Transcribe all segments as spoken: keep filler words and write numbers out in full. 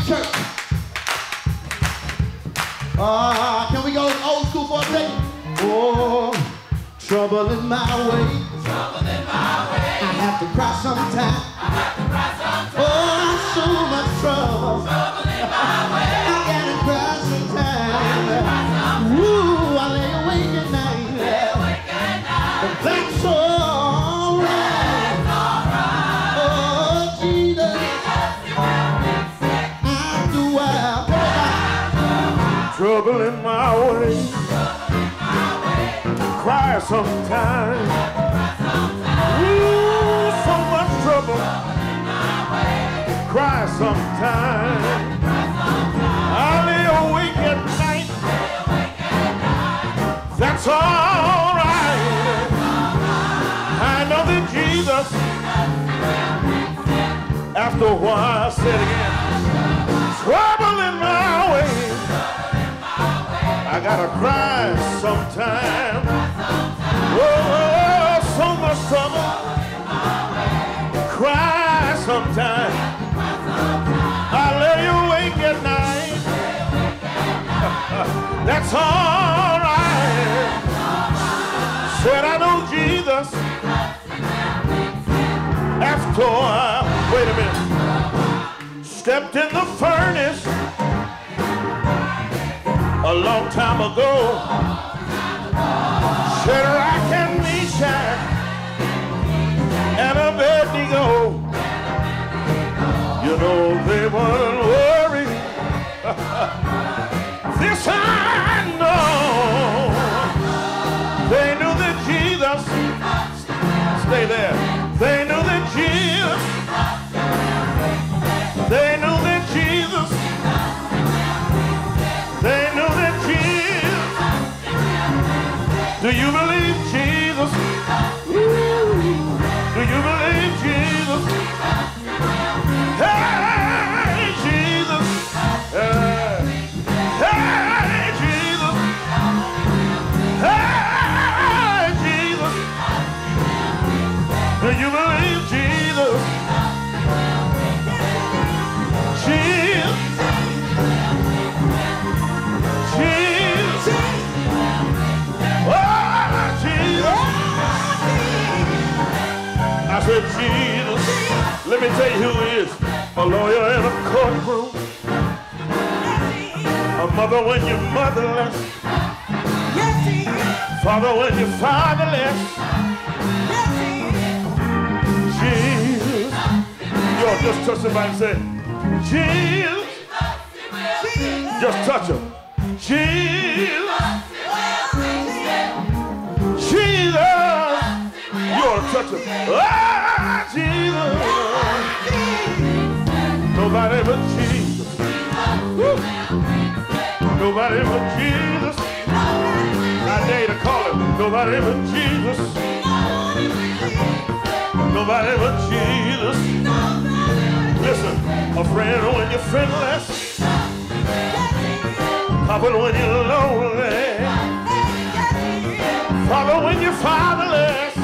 church. Uh, can we go old school for a second? Oh, trouble in my way. Trouble in my way. I have to cry sometime. I have to cry sometime. Oh, so much trouble. Trouble in my way. I gotta cry sometime. I have to cry sometime. Ooh, I lay awake at night. Lay awake at night. But that's alright. That's alright. Oh, Jesus, Jesus, you have been sick. after a while. Trouble in my way. Trouble in my way. Cry sometimes. Cry sometime. Ooh, so much trouble. Trouble in my way. Cry sometimes. Cry sometime. I lay awake at night. Lay awake at night. That's all right. I know that Jesus, after a while, I said again, trouble in my way. I gotta cry sometime. Oh, so much trouble. Cry sometime. I lay awake at night. That's all right. Said I know Jesus. After a while, wait a minute. Stepped in the furnace a long time ago. Shadrach and Meshach and Abednego. You know they weren't worried. This I know. They knew that Jesus, stay there. They knew that Jesus, they knew that Jesus, they knew that Jesus. Do you believe Jesus? Do you believe Jesus? Hey, Jesus. Hey, hey, Jesus. Hey, Jesus. Do you believe Jesus? Jesus. Jesus. Oh, Jesus. I said, Jesus. Let me tell you who he is. A lawyer in a courtroom. A mother when you're motherless. Father when you're fatherless. Jesus. Yo, just touch somebody and say, Jesus. Just touch him. Jesus. Jesus. You ought to touch him. Ah, Jesus. Nobody but Jesus. Woo. Nobody but Jesus. I dare you to call him. Nobody but Jesus. Nobody but Jesus. Listen, a friend when you're friendless. Papa when you're lonely. Father when you're fatherless.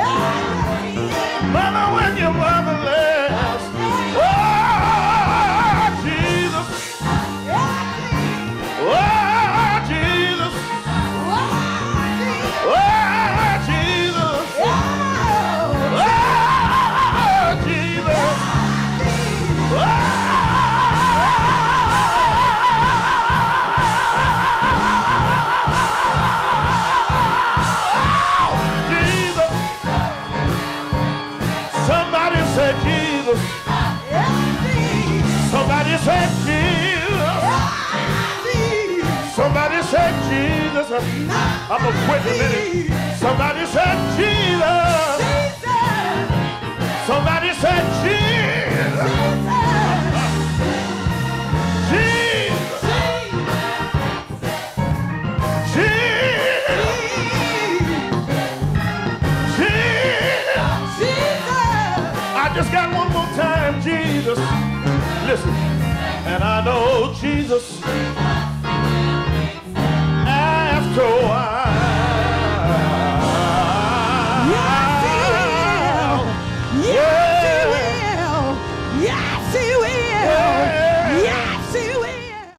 Mother when you're motherless. Oh, Jesus. Oh, Jesus. Oh, Jesus. Oh, Jesus. Oh. Somebody said Jesus. Somebody said Jesus. I'm gonna quit in a minute. Somebody said Jesus. Somebody said Jesus. Jesus. Jesus. Jesus. I just got one more time, Jesus. Listen, and I know Jesus after a while.